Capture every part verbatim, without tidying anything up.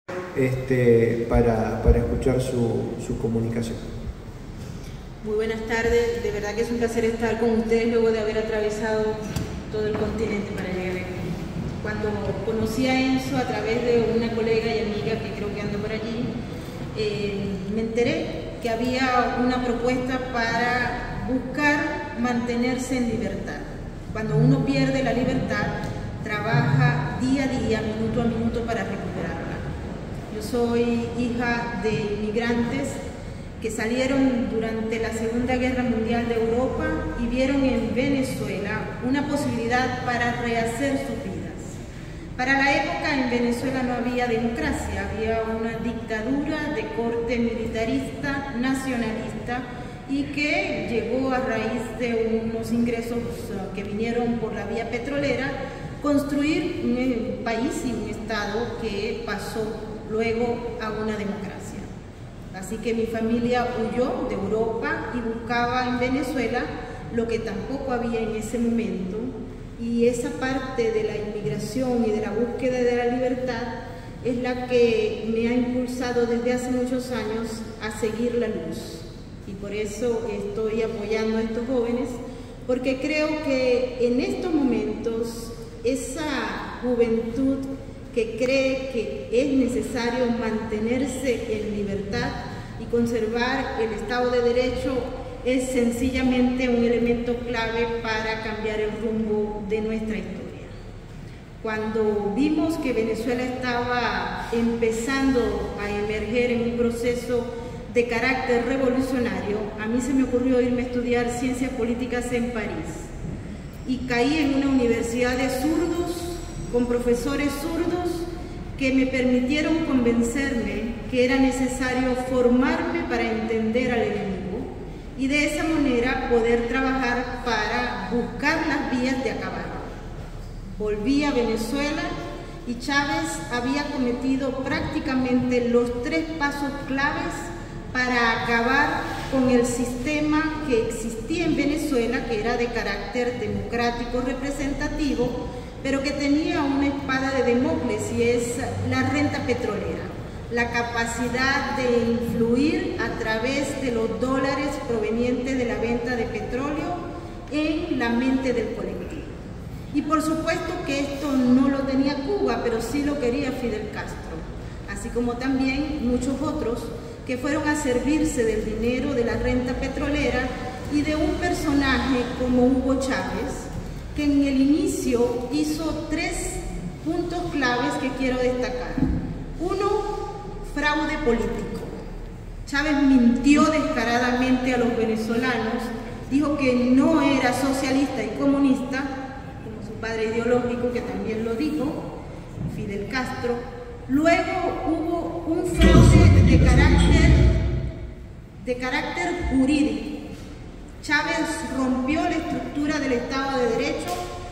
este, para, para escuchar su, su comunicación. Muy buenas tardes, de verdad que es un placer estar con ustedes luego de haber atravesado todo el continente para llegar aquí. Cuando conocí a Enzo a través de una colega y amiga que creo que anda por allí, eh, me enteré que había una propuesta para buscar mantenerse en libertad. Cuando uno pierde la libertad, trabaja día a día, minuto a minuto para recuperarla. Yo soy hija de inmigrantes que salieron durante la Segunda Guerra Mundial de Europa y vieron en Venezuela una posibilidad para rehacer sus vidas. Para la época en Venezuela no había democracia, había una dictadura de corte militarista, nacionalista, y que llegó a raíz de unos ingresos que vinieron por la vía petrolera, construir un país y un estado que pasó luego a una democracia. Así que mi familia huyó de Europa y buscaba en Venezuela lo que tampoco había en ese momento, y esa parte de la inmigración y de la búsqueda de la libertad es la que me ha impulsado desde hace muchos años a seguir la luz. Y por eso estoy apoyando a estos jóvenes, porque creo que en estos momentos esa juventud que cree que es necesario mantenerse en libertad y conservar el Estado de Derecho es sencillamente un elemento clave para cambiar el rumbo de nuestra historia. Cuando vimos que Venezuela estaba empezando a emerger en un proceso de carácter revolucionario, a mí se me ocurrió irme a estudiar ciencias políticas en París y caí en una universidad de zurdos, con profesores zurdos que me permitieron convencerme que era necesario formarme para entender al enemigo y de esa manera poder trabajar para buscar las vías de acabar. Volví a Venezuela y Chávez había cometido prácticamente los tres pasos claves para acabar con el sistema que existía en Venezuela, que era de carácter democrático representativo, pero que tenía una espada de Damocles, y es la renta petrolera, la capacidad de influir a través de los dólares provenientes de la venta de petróleo en la mente del colectivo. Y por supuesto que esto no lo tenía Cuba, pero sí lo quería Fidel Castro, así como también muchos otros que fueron a servirse del dinero de la renta petrolera y de un personaje como Hugo Chávez, que en el inicio hizo tres puntos claves que quiero destacar. Uno, fraude político. Chávez mintió descaradamente a los venezolanos, dijo que no era socialista y comunista, como su padre ideológico, que también lo dijo, Fidel Castro. Luego hubo un fraude de carácter, de carácter jurídico. Chávez rompió la estructura del Estado de Derecho,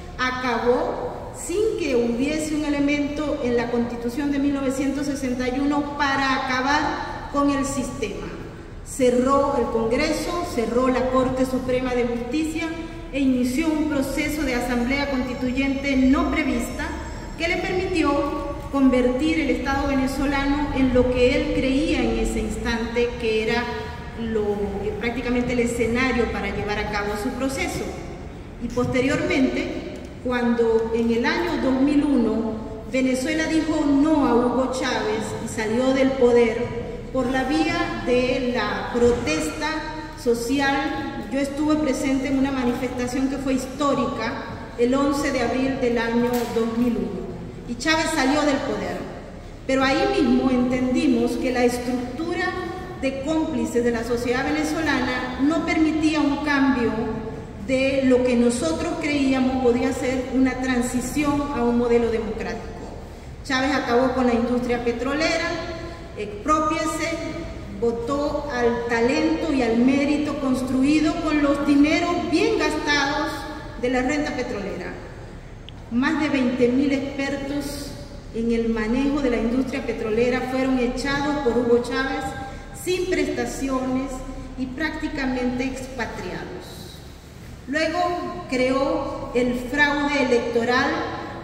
acabó sin que hubiese un elemento en la Constitución de mil novecientos sesenta y uno para acabar con el sistema. Cerró el Congreso, cerró la Corte Suprema de Justicia e inició un proceso de asamblea constituyente no prevista que le permitió convertir el Estado venezolano en lo que él creía en ese instante que era Lo, prácticamente el escenario para llevar a cabo su proceso. Y posteriormente, cuando en el año dos mil uno Venezuela dijo no a Hugo Chávez y salió del poder por la vía de la protesta social, yo estuve presente en una manifestación que fue histórica el once de abril del año dos mil uno, y Chávez salió del poder, pero ahí mismo entendimos que la estructura de cómplices de la sociedad venezolana no permitía un cambio de lo que nosotros creíamos podía ser una transición a un modelo democrático. Chávez acabó con la industria petrolera, exprópiese, votó al talento y al mérito construido con los dineros bien gastados de la renta petrolera. Más de veinte mil expertos en el manejo de la industria petrolera fueron echados por Hugo Chávez sin prestaciones y prácticamente expatriados. Luego creó el fraude electoral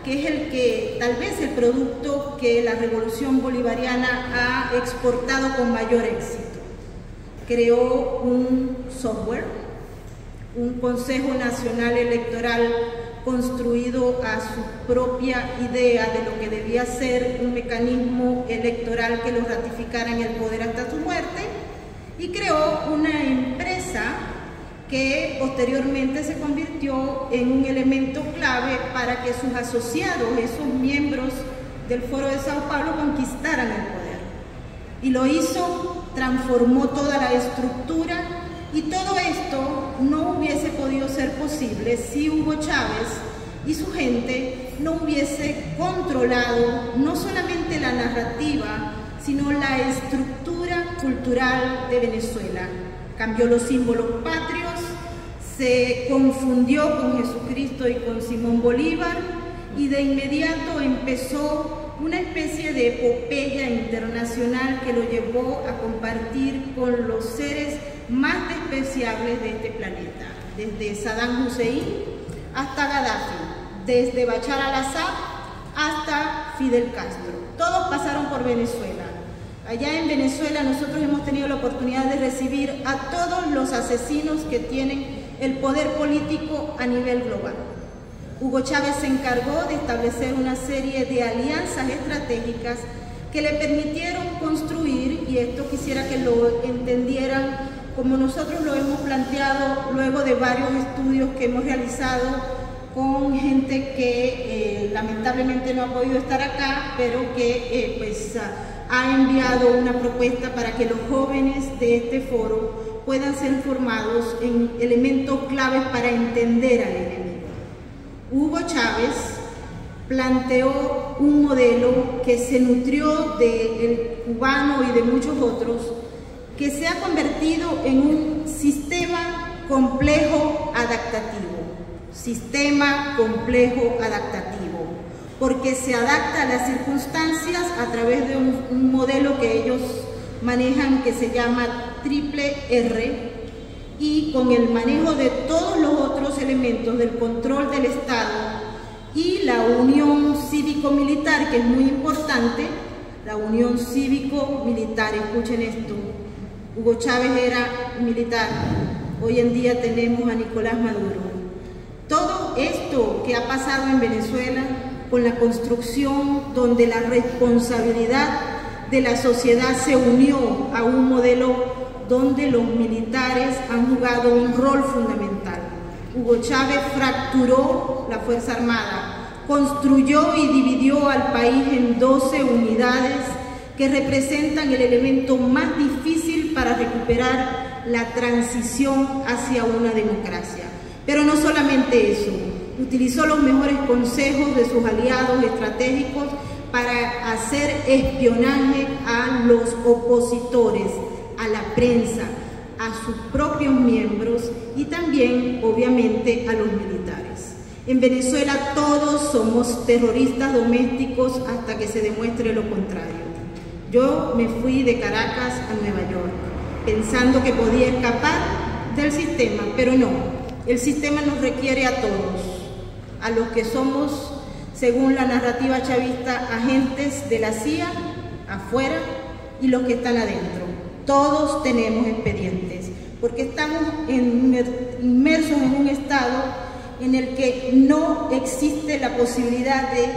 que es el que, tal vez el producto que la revolución bolivariana ha exportado con mayor éxito. Creó un software, un Consejo Nacional Electoral construido a su propia idea de lo que debía ser un mecanismo electoral que lo ratificara en el poder hasta su muerte, y creó una empresa que posteriormente se convirtió en un elemento clave para que sus asociados, esos miembros del Foro de Sao Paulo, conquistaran el poder. Y lo hizo, transformó toda la estructura, y todo esto no hubiese podido ser posible si Hugo Chávez y su gente no hubiese controlado no solamente la narrativa, sino la estructura cultural de Venezuela. Cambió los símbolos patrios, se confundió con Jesucristo y con Simón Bolívar, y de inmediato empezó una especie de epopeya internacional que lo llevó a compartir con los seres más despreciables de este planeta, desde Saddam Hussein hasta Gaddafi, desde Bashar al-Assad hasta Fidel Castro. Todos pasaron por Venezuela. Allá en Venezuela nosotros hemos tenido la oportunidad de recibir a todos los asesinos que tienen el poder político a nivel global. Hugo Chávez se encargó de establecer una serie de alianzas estratégicas que le permitieron construir, y esto quisiera que lo entendieran como nosotros lo hemos planteado luego de varios estudios que hemos realizado con gente que eh, lamentablemente no ha podido estar acá, pero que eh, pues, ha enviado una propuesta para que los jóvenes de este foro puedan ser formados en elementos claves para entender al enemigo. Hugo Chávez planteó un modelo que se nutrió del cubano y de muchos otros, que se ha convertido en un sistema complejo adaptativo, sistema complejo adaptativo, porque se adapta a las circunstancias a través de un, un modelo que ellos manejan que se llama triple R, y con el manejo de todos los otros elementos del control del Estado y la unión cívico-militar, que es muy importante, la unión cívico-militar. Escuchen esto, Hugo Chávez era militar, hoy en día tenemos a Nicolás Maduro. Todo esto que ha pasado en Venezuela, con la construcción donde la responsabilidad de la sociedad se unió a un modelo donde los militares han jugado un rol fundamental. Hugo Chávez fracturó la Fuerza Armada, construyó y dividió al país en doce unidades que representan el elemento más difícil para recuperar la transición hacia una democracia. Pero no solamente eso, utilizó los mejores consejos de sus aliados estratégicos para hacer espionaje a los opositores, a la prensa, a sus propios miembros y también, obviamente, a los militares. En Venezuela todos somos terroristas domésticos hasta que se demuestre lo contrario. Yo me fui de Caracas a Nueva York pensando que podía escapar del sistema, pero no. El sistema nos requiere a todos, a los que somos, según la narrativa chavista, agentes de la C I A afuera y los que están adentro. Todos tenemos expedientes, porque estamos inmersos en un estado en el que no existe la posibilidad de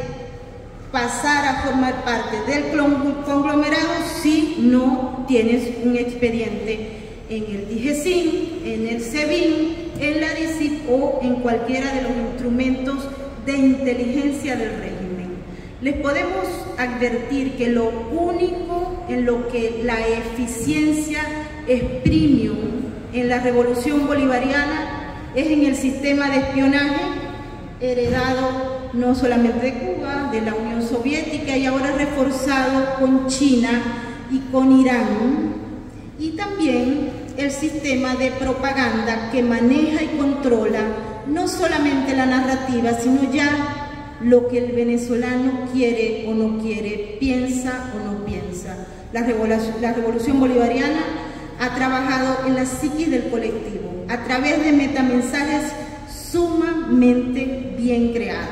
pasar a formar parte del conglomerado si no tienes un expediente en el DIGESIN, en el SEBIN, en la D I C I P o en cualquiera de los instrumentos de inteligencia del régimen. Les podemos advertir que lo único en lo que la eficiencia es premium en la revolución bolivariana es en el sistema de espionaje heredado no solamente de Cuba, de la Unión Soviética y ahora reforzado con China y con Irán, y también el sistema de propaganda que maneja y controla no solamente la narrativa, sino ya lo que el venezolano quiere o no quiere, piensa o no piensa. La revolución, la revolución bolivariana ha trabajado en la psiquis del colectivo a través de metamensajes sumamente bien creados.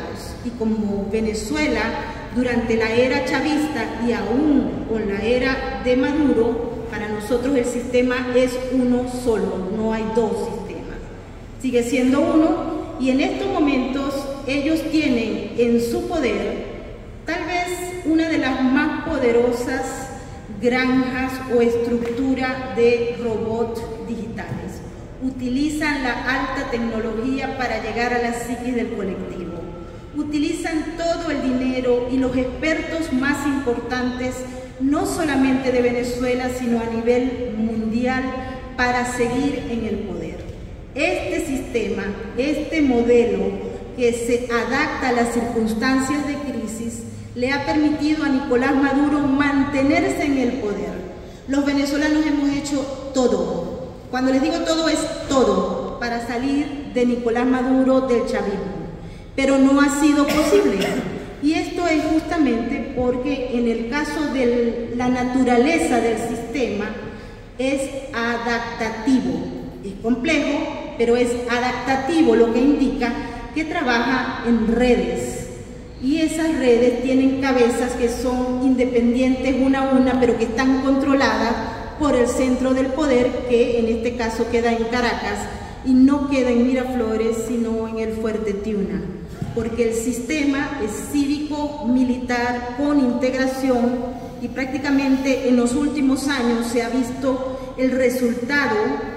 Y como Venezuela, durante la era chavista y aún con la era de Maduro, para nosotros el sistema es uno solo, no hay dos sistemas. Sigue siendo uno, y en estos momentos ellos tienen en su poder tal vez una de las más poderosas granjas o estructura de robots digitales. Utilizan la alta tecnología para llegar a la psiquis del colectivo. Utilizan todo el dinero y los expertos más importantes, no solamente de Venezuela, sino a nivel mundial, para seguir en el poder. Este sistema, este modelo que se adapta a las circunstancias de crisis, le ha permitido a Nicolás Maduro mantenerse en el poder. Los venezolanos hemos hecho todo. Cuando les digo todo, es todo, para salir de Nicolás Maduro, del chavismo. Pero no ha sido posible. Y esto es justamente porque en el caso de la naturaleza del sistema es adaptativo. Es complejo, pero es adaptativo, lo que indica que trabaja en redes. Y esas redes tienen cabezas que son independientes una a una, pero que están controladas por el centro del poder, que en este caso queda en Caracas y no queda en Miraflores, sino en el Fuerte Tiuna. Porque el sistema es cívico-militar con integración y prácticamente en los últimos años se ha visto el resultado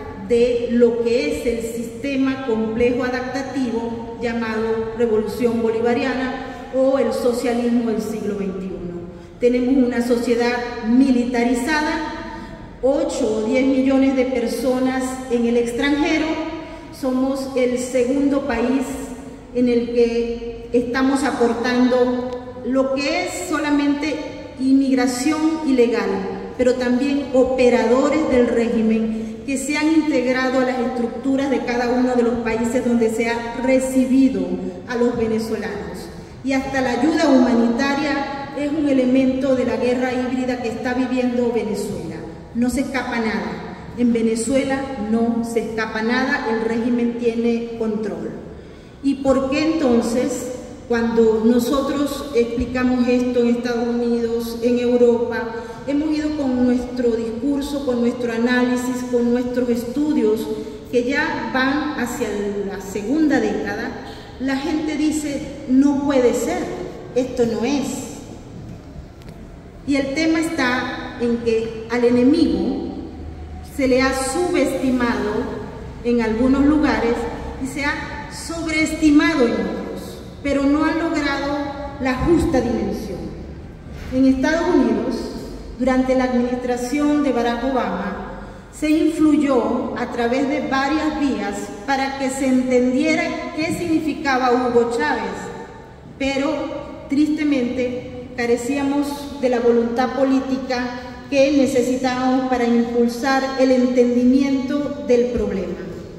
de lo que es el sistema complejo adaptativo llamado Revolución Bolivariana o el socialismo del siglo veintiuno. Tenemos una sociedad militarizada, ocho o diez millones de personas en el extranjero, somos el segundo país en el que estamos aportando lo que es solamente inmigración ilegal, pero también operadores del régimen que se han integrado a las estructuras de cada uno de los países donde se ha recibido a los venezolanos. Y hasta la ayuda humanitaria es un elemento de la guerra híbrida que está viviendo Venezuela. No se escapa nada. En Venezuela no se escapa nada, el régimen tiene control. ¿Y por qué entonces, cuando nosotros explicamos esto en Estados Unidos, en Europa, hemos ido con nuestro discurso, con nuestro análisis, con nuestros estudios, que ya van hacia la segunda década? La gente dice, no puede ser, esto no es. Y el tema está en que al enemigo se le ha subestimado en algunos lugares y se ha sobreestimado en otros, pero no ha logrado la justa dimensión. En Estados Unidos, durante la administración de Barack Obama, se influyó a través de varias vías para que se entendiera qué significaba Hugo Chávez, pero tristemente carecíamos de la voluntad política que necesitábamos para impulsar el entendimiento del problema.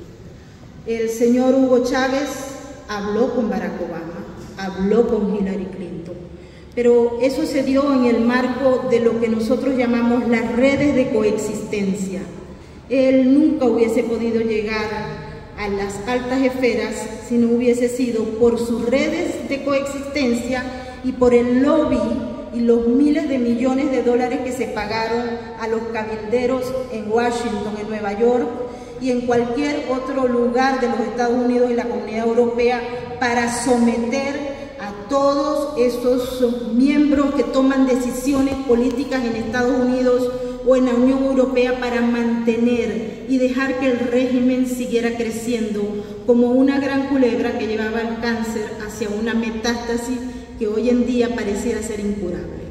El señor Hugo Chávez habló con Barack Obama, habló con Hillary Clinton, pero eso se dio en el marco de lo que nosotros llamamos las redes de coexistencia. Él nunca hubiese podido llegar a las altas esferas si no hubiese sido por sus redes de coexistencia y por el lobby y los miles de millones de dólares que se pagaron a los cabilderos en Washington, en Nueva York y en cualquier otro lugar de los Estados Unidos y la Comunidad Europea para someter a todos esos miembros que toman decisiones políticas en Estados Unidos o en la Unión Europea para mantener y dejar que el régimen siguiera creciendo como una gran culebra que llevaba el cáncer hacia una metástasis que hoy en día pareciera ser incurable.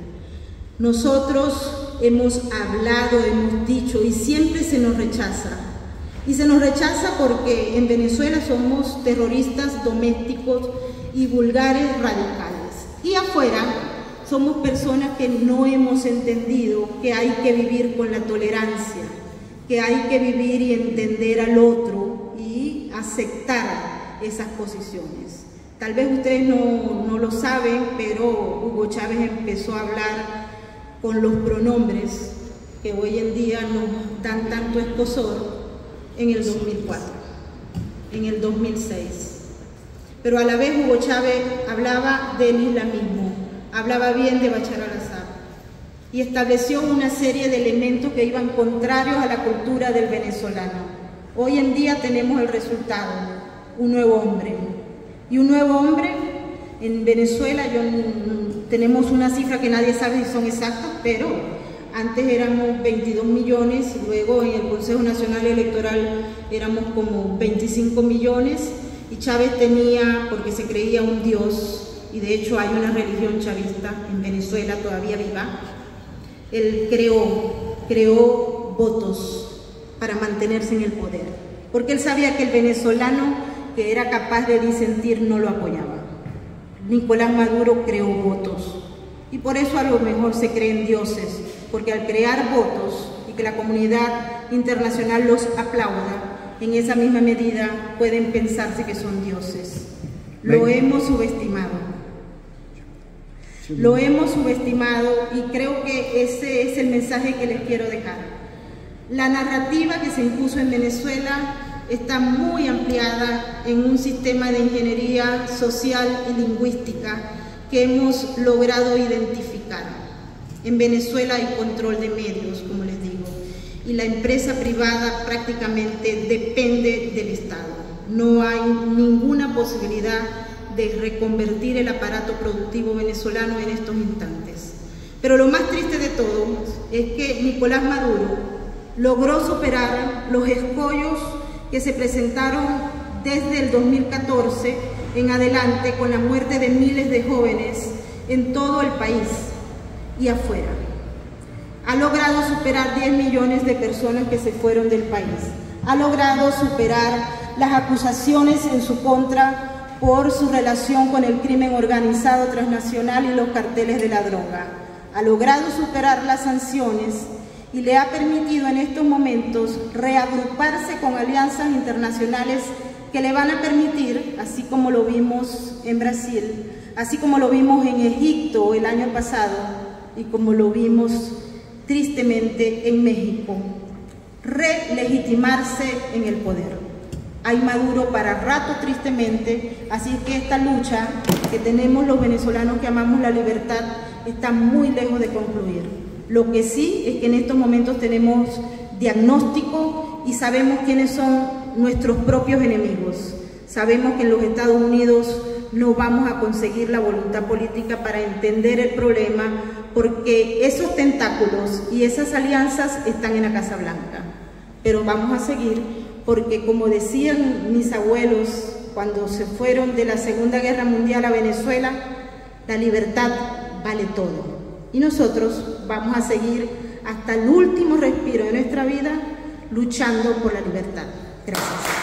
Nosotros hemos hablado, hemos dicho y siempre se nos rechaza. Y se nos rechaza porque en Venezuela somos terroristas domésticos y vulgares radicales. Y afuera somos personas que no hemos entendido que hay que vivir con la tolerancia, que hay que vivir y entender al otro y aceptar esas posiciones. Tal vez ustedes no, no lo saben, pero Hugo Chávez empezó a hablar con los pronombres que hoy en día nos dan tanto escozor en el dos mil cuatro, en el dos mil seis. pero a la vez Hugo Chávez hablaba del islamismo, hablaba bien de Bashar al-Assad y estableció una serie de elementos que iban contrarios a la cultura del venezolano. Hoy en día tenemos el resultado, un nuevo hombre. Y un nuevo hombre en Venezuela, yo, tenemos una cifra que nadie sabe si son exactas, pero antes éramos veintidós millones, y luego en el Consejo Nacional Electoral éramos como veinticinco millones, y Chávez tenía, porque se creía un dios, y de hecho hay una religión chavista en Venezuela todavía viva, él creó, creó votos para mantenerse en el poder, porque él sabía que el venezolano que era capaz de disentir no lo apoyaba. Nicolás Maduro creó votos, y por eso a lo mejor se creen dioses, porque al crear votos y que la comunidad internacional los aplauda, en esa misma medida pueden pensarse que son dioses. Lo hemos subestimado. Lo hemos subestimado y creo que ese es el mensaje que les quiero dejar. La narrativa que se impuso en Venezuela está muy ampliada en un sistema de ingeniería social y lingüística que hemos logrado identificar. En Venezuela hay control de medios, como les digo, y la empresa privada prácticamente depende del Estado. No hay ninguna posibilidad de reconvertir el aparato productivo venezolano en estos instantes. Pero lo más triste de todo es que Nicolás Maduro logró superar los escollos que se presentaron desde el dos mil catorce en adelante con la muerte de miles de jóvenes en todo el país y afuera. Ha logrado superar diez millones de personas que se fueron del país. Ha logrado superar las acusaciones en su contra por su relación con el crimen organizado transnacional y los carteles de la droga. Ha logrado superar las sanciones y le ha permitido en estos momentos reagruparse con alianzas internacionales que le van a permitir, así como lo vimos en Brasil, así como lo vimos en Egipto el año pasado y como lo vimos tristemente en México, relegitimarse en el poder. Hay Maduro para rato tristemente, así es que esta lucha que tenemos los venezolanos que amamos la libertad está muy lejos de concluir. Lo que sí es que en estos momentos tenemos diagnóstico y sabemos quiénes son nuestros propios enemigos. Sabemos que en los Estados Unidos no vamos a conseguir la voluntad política para entender el problema, porque esos tentáculos y esas alianzas están en la Casa Blanca. Pero vamos a seguir, porque como decían mis abuelos cuando se fueron de la Segunda Guerra Mundial a Venezuela, la libertad vale todo. Y nosotros vamos a seguir hasta el último respiro de nuestra vida luchando por la libertad. Gracias.